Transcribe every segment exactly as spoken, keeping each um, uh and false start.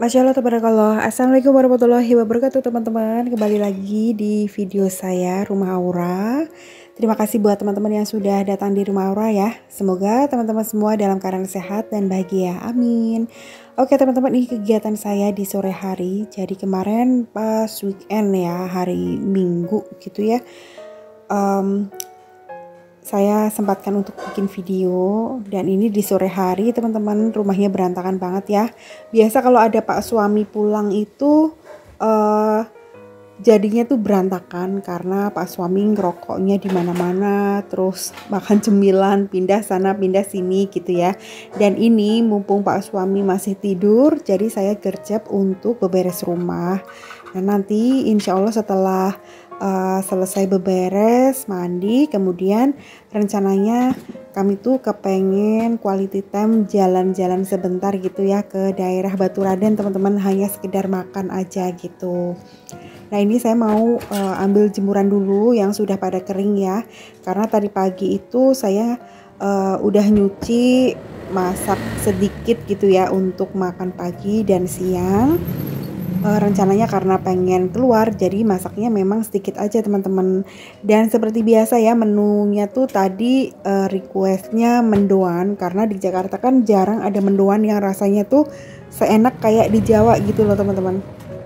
Masya Allah, tabarakallah. Assalamualaikum warahmatullahi wabarakatuh teman-teman. Kembali lagi di video saya Rumah Aura. Terima kasih buat teman-teman yang sudah datang di Rumah Aura ya. Semoga teman-teman semua dalam keadaan sehat dan bahagia. Amin. Oke teman-teman, ini kegiatan saya di sore hari. Jadi kemarin pas weekend ya, hari Minggu gitu ya. Um, saya sempatkan untuk bikin video, dan ini di sore hari teman-teman, rumahnya berantakan banget ya. Biasa kalau ada pak suami pulang itu uh, jadinya tuh berantakan karena pak suami ngerokoknya di mana-mana, terus makan cemilan pindah sana pindah sini gitu ya. Dan ini mumpung pak suami masih tidur, jadi saya gercep untuk beberes rumah. Dan nanti insya Allah setelah Uh, selesai beberes, mandi, kemudian rencananya kami tuh kepengen quality time jalan-jalan sebentar gitu ya ke daerah Baturaden teman-teman, hanya sekedar makan aja gitu. Nah ini saya mau uh, ambil jemuran dulu yang sudah pada kering ya, karena tadi pagi itu saya uh, udah nyuci, masak sedikit gitu ya untuk makan pagi dan siang. Uh, rencananya karena pengen keluar jadi masaknya memang sedikit aja teman-teman. Dan seperti biasa ya, menunya tuh tadi uh, requestnya mendoan, karena di Jakarta kan jarang ada mendoan yang rasanya tuh seenak kayak di Jawa gitu loh teman-teman.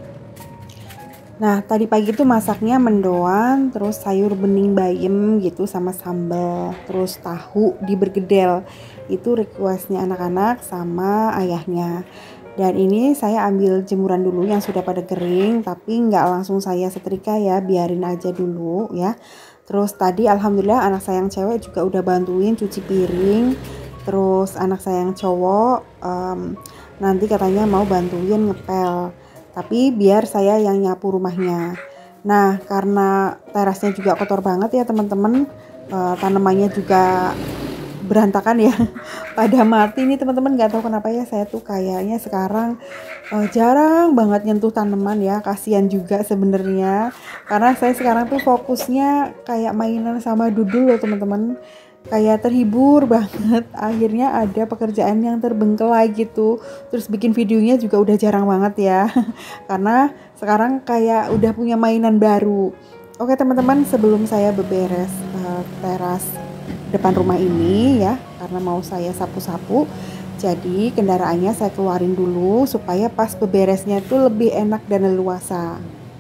Nah tadi pagi tuh masaknya mendoan, terus sayur bening bayam gitu sama sambal, terus tahu di bergedel. Itu requestnya anak-anak sama ayahnya. Dan ini saya ambil jemuran dulu yang sudah pada kering, tapi nggak langsung saya setrika ya, biarin aja dulu ya. Terus tadi alhamdulillah anak saya yang cewek juga udah bantuin cuci piring. Terus anak saya yang cowok um, nanti katanya mau bantuin ngepel, tapi biar saya yang nyapu rumahnya. Nah karena terasnya juga kotor banget ya teman-teman, uh, tanamannya juga berantakan ya, pada mati nih teman-teman. Nggak tahu kenapa ya, saya tuh kayaknya sekarang uh, jarang banget nyentuh tanaman ya, kasihan juga sebenarnya, karena saya sekarang tuh fokusnya kayak mainan sama dudul loh teman-teman, kayak terhibur banget. Akhirnya ada pekerjaan yang terbengkelai gitu, terus bikin videonya juga udah jarang banget ya karena sekarang kayak udah punya mainan baru. Oke teman-teman, sebelum saya beberes uh, teras depan rumah ini ya, karena mau saya sapu-sapu, jadi kendaraannya saya keluarin dulu supaya pas beberesnya itu lebih enak dan leluasa.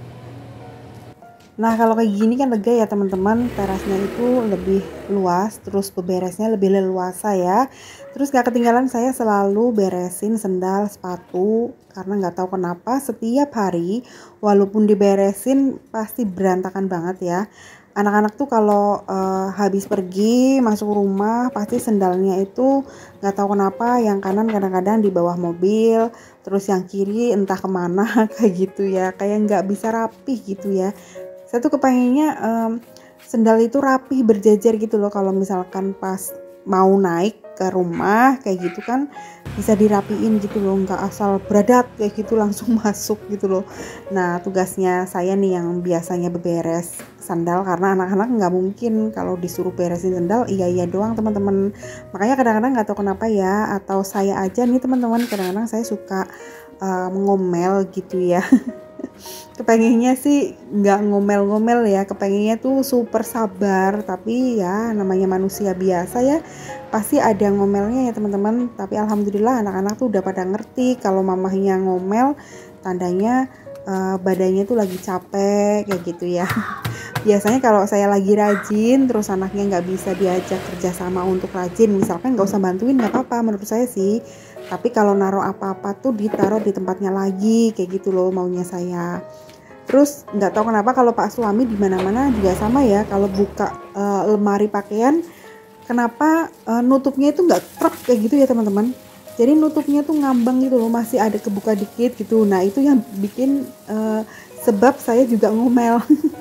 Nah kalau kayak gini kan lega ya teman-teman, terasnya itu lebih luas, terus beberesnya lebih leluasa ya. Terus gak ketinggalan saya selalu beresin sendal, sepatu, karena nggak tahu kenapa setiap hari walaupun diberesin pasti berantakan banget ya. Anak-anak tuh kalau uh, habis pergi masuk rumah pasti sendalnya itu nggak tahu kenapa yang kanan kadang-kadang di bawah mobil, terus yang kiri entah kemana kayak gitu ya, kayak nggak bisa rapih gitu ya. Saya tuh kepengennya um, sendal itu rapih berjajar gitu loh, kalau misalkan pas mau naik ke rumah kayak gitu kan bisa dirapiin gitu loh, nggak asal beradat kayak gitu langsung masuk gitu loh. Nah tugasnya saya nih yang biasanya beberes sandal, karena anak-anak nggak mungkin kalau disuruh beresin sandal iya iya doang teman-teman. Makanya kadang-kadang nggak tahu kenapa ya, atau saya aja nih teman-teman, kadang-kadang saya suka uh, ngomel gitu ya kepengennya sih nggak ngomel-ngomel ya, kepengennya tuh super sabar, tapi ya namanya manusia biasa ya, pasti ada ngomelnya ya teman-teman. Tapi alhamdulillah anak-anak tuh udah pada ngerti kalau mamahnya ngomel tandanya uh, badannya tuh lagi capek kayak gitu ya. Biasanya kalau saya lagi rajin terus anaknya nggak bisa diajak kerjasama untuk rajin, misalkan nggak usah bantuin nggak apa-apa menurut saya sih, tapi kalau naruh apa-apa tuh ditaruh di tempatnya lagi kayak gitu loh maunya saya. Terus nggak tahu kenapa kalau pak suami di mana-mana juga sama ya, kalau buka uh, lemari pakaian kenapa uh, nutupnya itu nggak truk kayak gitu ya teman-teman, jadi nutupnya tuh ngambang gitu loh, masih ada kebuka dikit gitu. Nah itu yang bikin uh, sebab saya juga ngomel.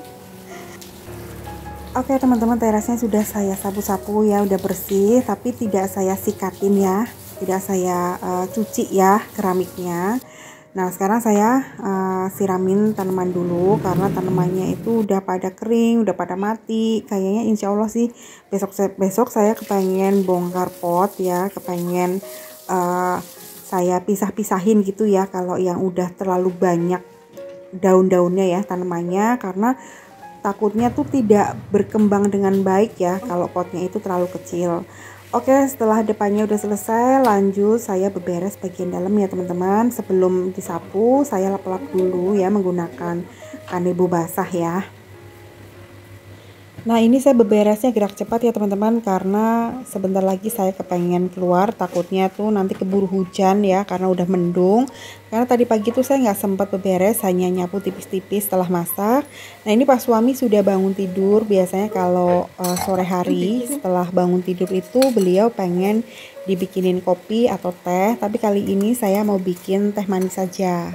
Oke teman-teman, terasnya sudah saya sapu-sapu ya, udah bersih, tapi tidak saya sikatin ya, tidak saya uh, cuci ya keramiknya. Nah sekarang saya uh, siramin tanaman dulu, karena tanamannya itu udah pada kering, udah pada mati. Kayaknya insya Allah sih besok besok saya kepengen bongkar pot ya, kepengen uh, saya pisah-pisahin gitu ya kalau yang udah terlalu banyak daun-daunnya ya tanamannya, karena takutnya tuh tidak berkembang dengan baik ya kalau potnya itu terlalu kecil. Oke, setelah depannya udah selesai, lanjut saya beberes bagian dalam ya teman-teman. Sebelum disapu, saya lap-lap dulu ya menggunakan kanebo basah ya. Nah, ini saya beberesnya gerak cepat ya teman-teman, karena sebentar lagi saya kepengen keluar, takutnya tuh nanti keburu hujan ya karena udah mendung. Karena tadi pagi tuh saya nggak sempat beberes, hanya nyapu tipis-tipis setelah masak. Nah, ini pas suami sudah bangun tidur. Biasanya kalau uh, sore hari setelah bangun tidur itu beliau pengen dibikinin kopi atau teh, tapi kali ini saya mau bikin teh manis saja.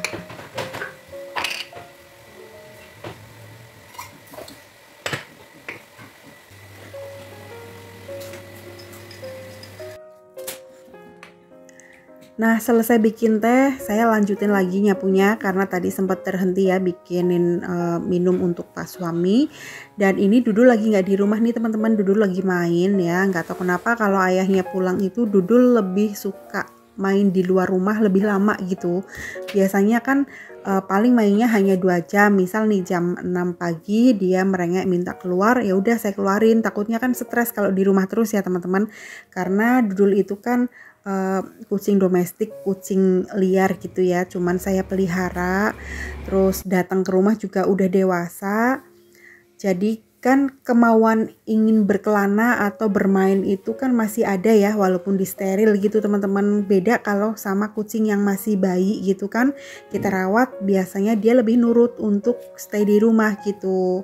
Nah, selesai bikin teh, saya lanjutin lagi nyapunya karena tadi sempat terhenti ya bikinin uh, minum untuk Pak suami. Dan ini Dudul lagi nggak di rumah nih teman-teman, Dudul lagi main ya. Nggak tahu kenapa kalau ayahnya pulang itu Dudul lebih suka main di luar rumah lebih lama gitu. Biasanya kan uh, paling mainnya hanya dua jam. Misal nih jam enam pagi dia merengek minta keluar, ya udah saya keluarin. Takutnya kan stres kalau di rumah terus ya teman-teman. Karena Dudul itu kan Uh, kucing domestik, kucing liar gitu ya, cuman saya pelihara, terus datang ke rumah juga udah dewasa, jadi kan kemauan ingin berkelana atau bermain itu kan masih ada ya, walaupun disteril gitu teman-teman. Beda kalau sama kucing yang masih bayi gitu kan, kita rawat, biasanya dia lebih nurut untuk stay di rumah gitu.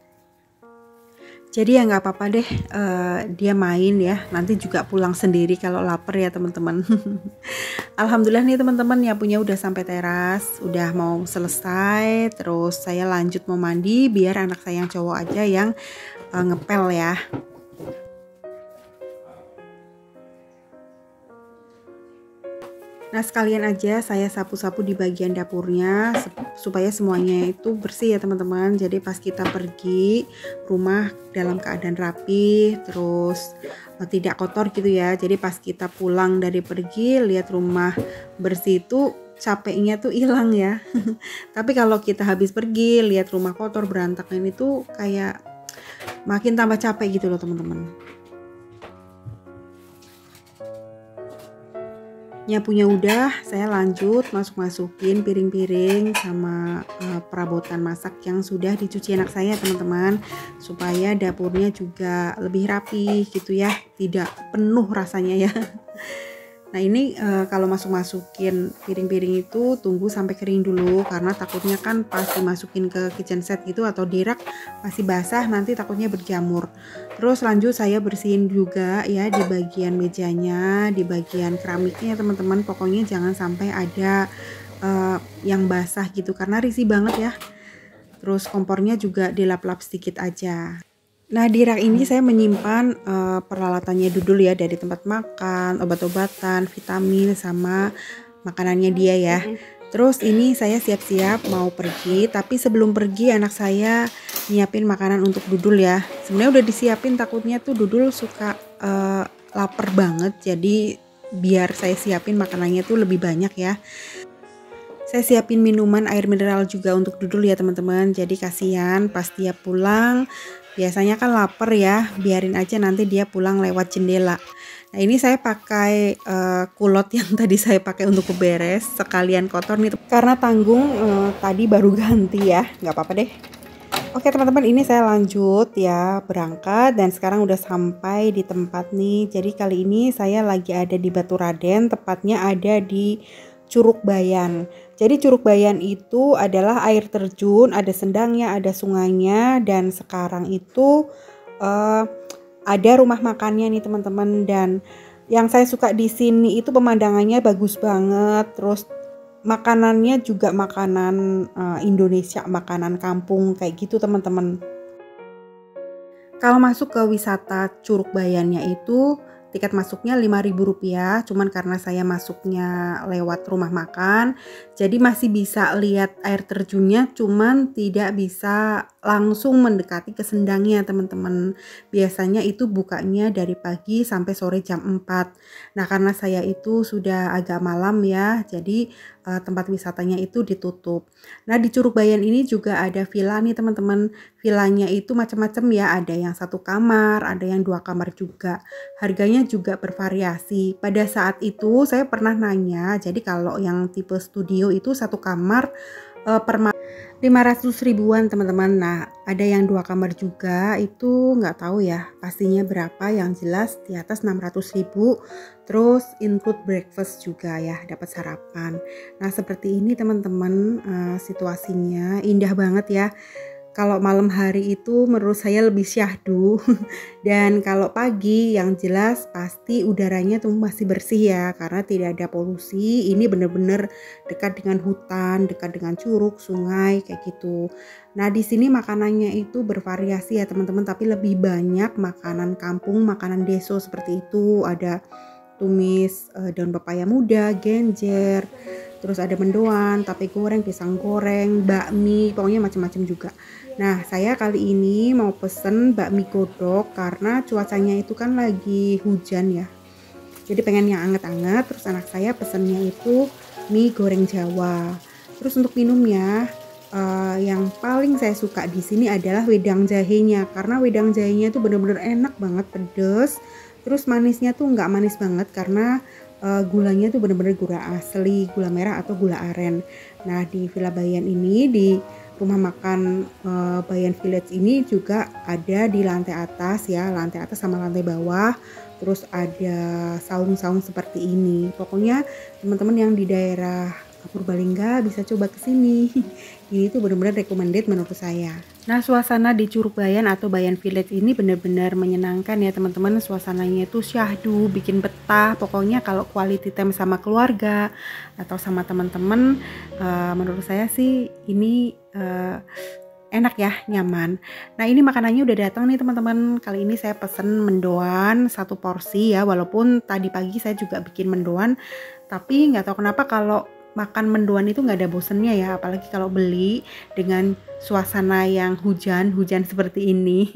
Jadi ya nggak apa-apa deh, uh, dia main ya, nanti juga pulang sendiri kalau lapar ya teman-teman. Alhamdulillah nih teman-teman, nyapunya udah sampai teras, udah mau selesai. Terus saya lanjut mau mandi biar anak saya yang cowok aja yang uh, ngepel ya. Nah, sekalian aja saya sapu-sapu di bagian dapurnya supaya semuanya itu bersih ya teman-teman. Jadi pas kita pergi rumah dalam keadaan rapi, terus tidak kotor gitu ya. Jadi pas kita pulang dari pergi lihat rumah bersih itu capeknya tuh hilang ya. Tapi kalau kita habis pergi lihat rumah kotor berantakan itu kayak makin tambah capek gitu loh teman-teman. Nyapunya udah, saya lanjut masuk-masukin piring-piring sama uh, perabotan masak yang sudah dicuci anak saya teman-teman, supaya dapurnya juga lebih rapi gitu ya, tidak penuh rasanya ya. Nah ini uh, kalau masuk-masukin piring-piring itu tunggu sampai kering dulu, karena takutnya kan pas dimasukin ke kitchen set gitu atau di rak masih basah, nanti takutnya berjamur. Terus lanjut saya bersihin juga ya di bagian mejanya, di bagian keramiknya teman-teman. Pokoknya jangan sampai ada uh, yang basah gitu karena risih banget ya. Terus kompornya juga dilap-lap sedikit aja. Nah, di rak ini saya menyimpan uh, peralatannya Dudul ya, dari tempat makan, obat-obatan, vitamin, sama makanannya dia ya. Terus ini saya siap-siap mau pergi, tapi sebelum pergi anak saya nyiapin makanan untuk Dudul ya. Sebenarnya udah disiapin, takutnya tuh Dudul suka uh, lapar banget, jadi biar saya siapin makanannya tuh lebih banyak ya. Saya siapin minuman air mineral juga untuk Dudul ya teman-teman. Jadi kasihan pas dia pulang, biasanya kan lapar ya, biarin aja nanti dia pulang lewat jendela. Nah ini saya pakai uh, kulot yang tadi saya pakai untuk beberes, sekalian kotor nih karena tanggung uh, tadi baru ganti ya, nggak apa-apa deh. Oke teman-teman, ini saya lanjut ya berangkat dan sekarang udah sampai di tempat nih. Jadi kali ini saya lagi ada di Baturaden, tepatnya ada di Curug Bayan. Jadi Curug Bayan itu adalah air terjun, ada sendangnya, ada sungainya, dan sekarang itu uh, ada rumah makannya nih teman-teman. Dan yang saya suka di sini itu pemandangannya bagus banget, terus makanannya juga makanan uh, Indonesia, makanan kampung kayak gitu teman-teman. Kalau masuk ke wisata Curug Bayannya itu tiket masuknya lima ribu rupiah, cuman karena saya masuknya lewat rumah makan, jadi masih bisa lihat air terjunnya, cuman tidak bisa langsung mendekati ke sendangnya teman-teman. Biasanya itu bukanya dari pagi sampai sore jam empat. Nah karena saya itu sudah agak malam ya, jadi uh, tempat wisatanya itu ditutup. Nah di Curug Bayan ini juga ada villa nih teman-teman. Villanya itu macam-macam ya, ada yang satu kamar, ada yang dua kamar juga. Harganya juga bervariasi. Pada saat itu saya pernah nanya, jadi kalau yang tipe studio itu satu kamar uh, per lima ratus ribuan teman-teman. Nah ada yang dua kamar juga, itu nggak tahu ya pastinya berapa, yang jelas di atas enam ratus ribu, terus include breakfast juga ya, dapat sarapan. Nah seperti ini teman-teman, uh, situasinya indah banget ya. Kalau malam hari itu menurut saya lebih syahdu, dan kalau pagi yang jelas pasti udaranya tuh masih bersih ya, karena tidak ada polusi. Ini bener-bener dekat dengan hutan, dekat dengan curug, sungai kayak gitu. Nah di sini makanannya itu bervariasi ya teman-teman, tapi lebih banyak makanan kampung, makanan deso seperti itu. Ada tumis uh, daun pepaya muda, genjer, terus ada mendoan, tape goreng, pisang goreng, bakmi, pokoknya macam-macam juga. Nah saya kali ini mau pesen bakmi godok karena cuacanya itu kan lagi hujan ya, jadi pengen yang anget-anget. Terus anak saya pesennya itu mie goreng Jawa. Terus untuk minumnya, uh, yang paling saya suka di sini adalah wedang jahenya, karena wedang jahenya itu bener-bener enak banget, pedes. Terus manisnya tuh nggak manis banget karena uh, gulanya tuh bener-bener gula asli, gula merah atau gula aren. Nah di Villa Bayan ini, di rumah makan uh, Bayan Village ini juga ada di lantai atas ya, lantai atas sama lantai bawah. Terus ada saung-saung seperti ini. Pokoknya teman-teman yang di daerah Purbalingga bisa coba ke sini. Ini tuh benar-benar recommended menurut saya. Nah, suasana di Curug Bayan atau Bayan Village ini benar-benar menyenangkan ya teman-teman. Suasananya itu syahdu, bikin betah. Pokoknya kalau quality time sama keluarga atau sama teman-teman, uh, menurut saya sih ini uh, enak ya, nyaman. Nah ini makanannya udah datang nih teman-teman. Kali ini saya pesen mendoan satu porsi ya, walaupun tadi pagi saya juga bikin mendoan, tapi nggak tahu kenapa kalau makan mendoan itu nggak ada bosennya ya, apalagi kalau beli dengan suasana yang hujan-hujan seperti ini.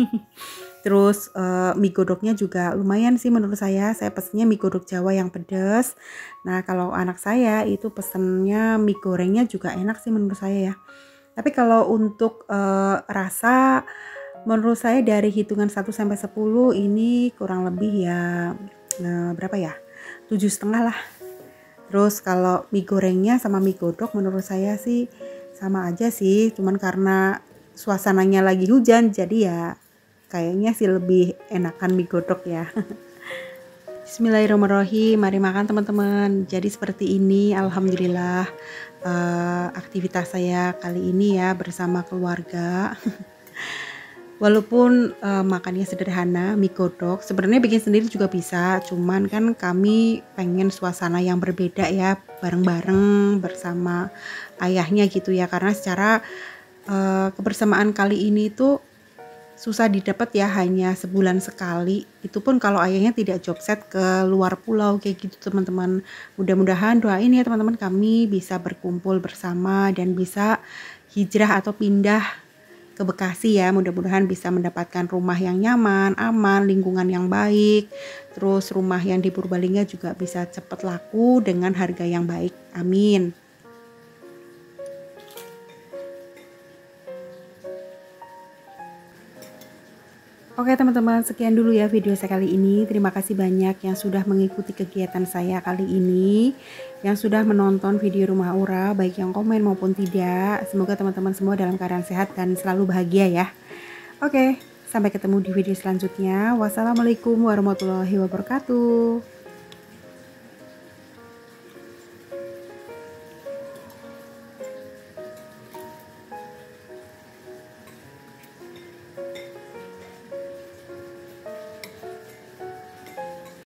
Terus uh, mie godoknya juga lumayan sih menurut saya. Saya pesennya mie godok Jawa yang pedas. Nah kalau anak saya itu pesennya mie gorengnya juga enak sih menurut saya ya. Tapi kalau untuk uh, rasa, menurut saya dari hitungan satu sampai sepuluh ini kurang lebih ya, nah, berapa ya, tujuh setengah lah. Terus kalau mie gorengnya sama mie godok menurut saya sih sama aja sih, cuman karena suasananya lagi hujan jadi ya kayaknya sih lebih enakan mie godok ya. Bismillahirrahmanirrahim, mari makan teman-teman. Jadi seperti ini, alhamdulillah uh, aktivitas saya kali ini ya bersama keluarga. Walaupun uh, makannya sederhana, mie godok, sebenarnya bikin sendiri juga bisa, cuman kan kami pengen suasana yang berbeda ya, bareng-bareng bersama ayahnya gitu ya, karena secara uh, kebersamaan kali ini tuh susah didapat ya, hanya sebulan sekali, itu pun kalau ayahnya tidak job set ke luar pulau kayak gitu teman-teman. Mudah-mudahan doain ya teman-teman, kami bisa berkumpul bersama dan bisa hijrah atau pindah ke Bekasi ya. Mudah-mudahan bisa mendapatkan rumah yang nyaman, aman, lingkungan yang baik. Terus rumah yang di Purbalingga juga bisa cepat laku dengan harga yang baik. Amin. Oke teman-teman, sekian dulu ya video saya kali ini. Terima kasih banyak yang sudah mengikuti kegiatan saya kali ini, yang sudah menonton video Rumah Aura, baik yang komen maupun tidak. Semoga teman-teman semua dalam keadaan sehat dan selalu bahagia ya. Oke, sampai ketemu di video selanjutnya. Wassalamualaikum warahmatullahi wabarakatuh.